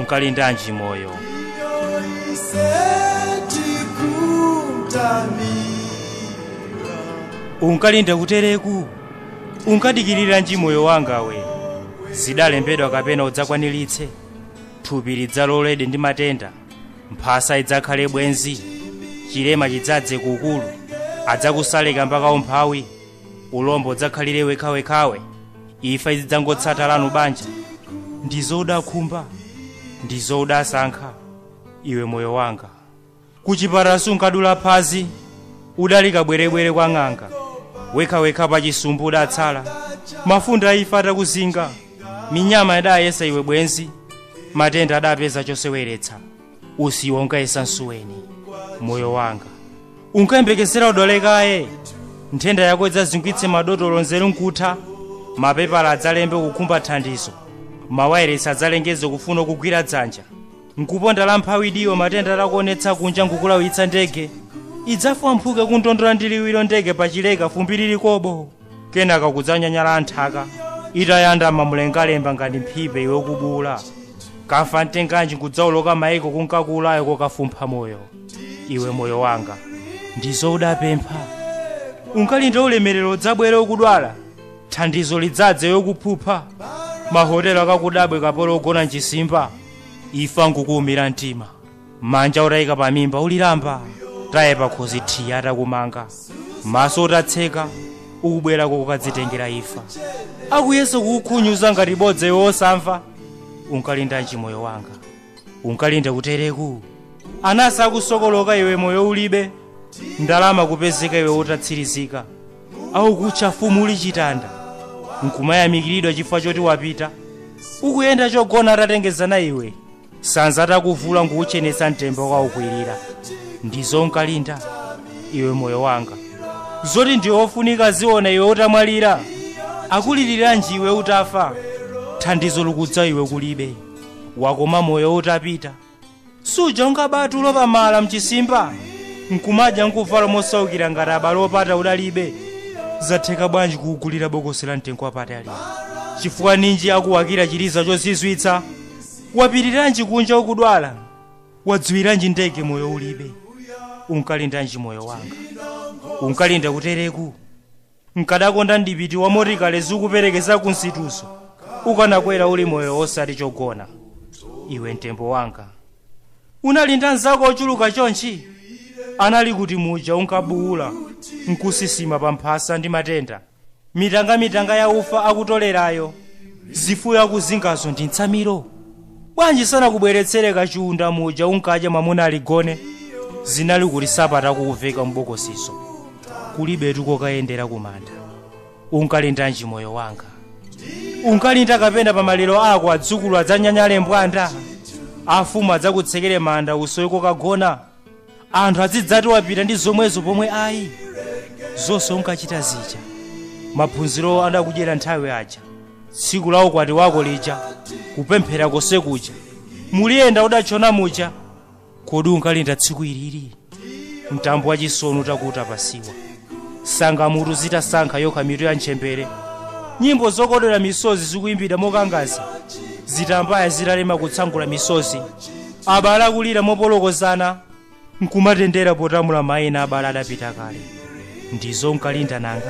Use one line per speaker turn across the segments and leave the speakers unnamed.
unkalindanji moyo? Unkalinda kutereku? Unkadikiriranji moyo wangawe? Zidalembedwa kapena udzakwaniritse? Thupi lidzalolede ndi matenda, mphasa idzakhale bwenzi, chilema chidzadze kukulu, adzakusaleka mpaka umphawi, ulombo udzakhalire wekhawekhawe, ifa idzangotsata lanu banja. Ndizo udakhumba, ndizo udasankha, iwe moyo wanga. Kuchipatala sunkadula phazi, udalika bwerebwere kwa ng'anga, wekhawekha pa chisumbu udatsala, mafunda ifa atakuzinga, minyama idayesa iwe bwenzi, matenda adapeza choseweretsa, usiwo unkayesa nsuweni. Moyo wanga unkayembekezera udolekaye, nthenda yako idzazingwitse madotolo nzeru nkutha, mapepala adzalembe kukhumba thandizo, mawayiresi adzalengeze kufuna kugwira dzanja, nkuponda la mphawi diwo matenda atakuonetsa kunja nkukulawitsa ndege, idzafuwa mphuke kuntondora ndiliwiro ndege pachileka fumbi lilikobo, kenaka kudzanyanyala anthaka, itayanda mamulengalemba ngati mphipe iwe kubula, kafa mtenganji kudzauloka maiko kunkakulayo kokafumpha moyo. Iwe moyo wanga, ndizo udapempha. Unkalinda ulemerero udzabwere ukudwala, thandizo lidzadze yokuphupha, mahotelo akakudabwe kapolo ugona nchisimba, ifa nkukuumira mtima, manja utayika pamimba ulilamba, tayepa khozi thiya atakumanga, maso utatseka ukubwera kokadzitengera ifa, akuyesa kukukhunyuza ngati bodza iwe osamva. Unkalindanji moyo wanga? Unkalinda kutereku? Anasa akusokoloka iwe moyo ulibe, ndalama kupezeka iwe utatsirizika, au kucha fumu uli chitanda, nkumayamikiridwa chifukwa choti wapita, ukuyenda chogona atatengezana iwe, sanza atakuvula nkuuchenesa mtembo kwa ukwirira. Ndizo unkalinda, iwe moyo wanga? Zoti ndiwe ofunika ziona iwe utamwalira, akuliriranji iwe utafa, thandizo lukudza iwe kulibe, wakoma moyo utapita. Suja unkabatu lopamala mchisimba, nkumadya nkuvala mosaukira ngati abale opata udalibe. Zatheka bwanji kugulira bokosi la mtengo wapatali? Chifukwa ninji akuwakira chiliza chozizwitsa? Wapiriranji kunja ukudwala? Wadziwiranji ndege moyo ulibe? Unkalindanji moyo wanga? Unkalinda kutereku? Nkadakonda ndipiti wa motikale zikuperekeza kunsituso, ukanakwera uli moyo osati chogona. Iwe mtembo wanga, unalinda nzako ochuluka chonchi? Anali kuti muja unkabuula, nkusisima pa mphasa ndi matenda, mitanga ya ufa akutolerayo, zifuyo akuzingazo ndi ntsamiro. Bwanji sana kubweretsere kachiunda muja unkadya mwamuna aligone, zinali kuti sapata kukuveka mbokosiso, kulibetu kokayendera kumanda. Unkalindanji moyo wanga? Unkalinda kapena pa maliro ako adzukulu adzanyanyale mbwanda, afumu adzakutsekere manda usowe kokagona, anthu azidzati wapita ndi zomwezo pomwe ayi? Zonse unkachita zija, maphunziro adakudyera nthawi aja, tsiku la ukwati wako lija, kupemphera kose kuja, muliyenda udachona muja, kodi unkalinda tsiku ilili? Mtambo wachisoni utakuta pasiwa, sangamutu zitasankha yokha mitu ya nchembere, nyimbo zokodera misozi zikuimbidwa mokangaza, zitambaya zitalema kutsangula misozi, abale akulira mopolokozana, nkumatendera potamula mayina abale adapita kale. Ndizo unkalinda nanga?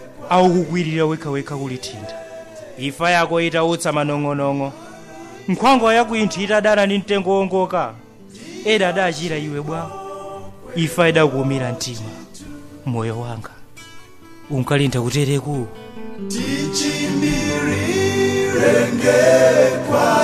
Au kukwirira wekhawekha kulithinda? Ifa yako itautsa manong'onong'o, nkhwangwa yako inthu itadana ndi mtengo wongoka, eda adachira iwe bwa, ifa idakuumira mtima. Moyo wanga, unkalinda kutereku? Tichimirire kwa